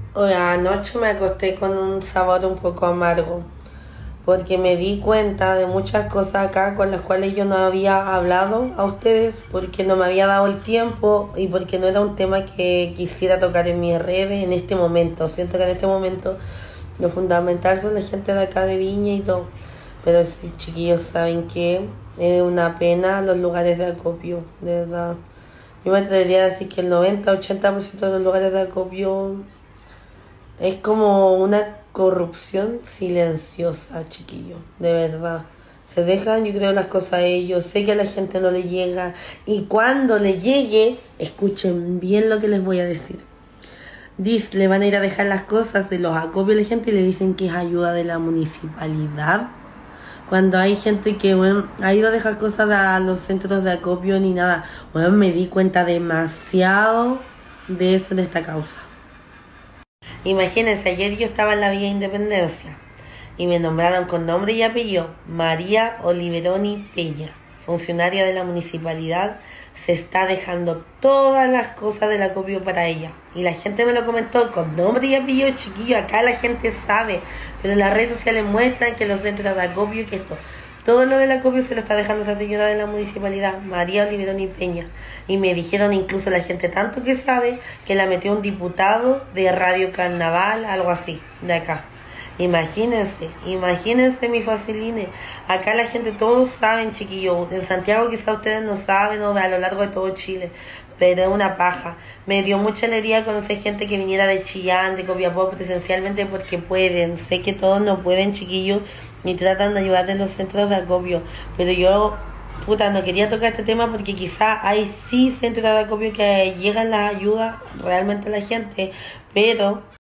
Hoy anoche me acosté con un sabor un poco amargo, porque me di cuenta de muchas cosas acá con las cuales yo no había hablado a ustedes, porque no me había dado el tiempo y porque no era un tema que quisiera tocar en mis redes en este momento. Siento que en este momento lo fundamental son la gente de acá de Viña y todo. Pero sí, chiquillos, ¿saben qué? Es una pena los lugares de acopio, de verdad. Yo me atrevería a decir que el 90-80% de los lugares de acopio es como una corrupción silenciosa, chiquillo, de verdad. Se dejan, yo creo, las cosas a ellos. Sé que a la gente no le llega. Y cuando le llegue, escuchen bien lo que les voy a decir. Le van a ir a dejar las cosas de los acopios a la gente y le dicen que es ayuda de la municipalidad. Cuando hay gente que, bueno, ha ido a dejar cosas a los centros de acopio ni nada. Bueno, me di cuenta demasiado de eso en esta causa. Imagínense, ayer yo estaba en la Vía Independencia y me nombraron con nombre y apellido María Oliveroni Peña, funcionaria de la municipalidad. Se está dejando todas las cosas del acopio para ella. Y la gente me lo comentó con nombre y apellido, chiquillo. Acá la gente sabe, pero en las redes sociales muestran que los centros de acopio, que esto, todo lo del acopio se lo está dejando esa señora de la municipalidad, María Oliveroni Peña. Y me dijeron incluso la gente tanto que sabe que la metió un diputado de Radio Carnaval, algo así, de acá. Imagínense mi facilines. Acá la gente, todos saben, chiquillos. En Santiago quizá ustedes no saben, o a lo largo de todo Chile. Pero es una paja. Me dio mucha alegría conocer gente que viniera de Chillán, de Copiapó, presencialmente porque pueden. Sé que todos no pueden, chiquillos, ni tratan de ayudar en los centros de acopio. Pero yo, puta, no quería tocar este tema porque quizá hay sí centros de acopio que llegan las ayudas realmente a la gente. Pero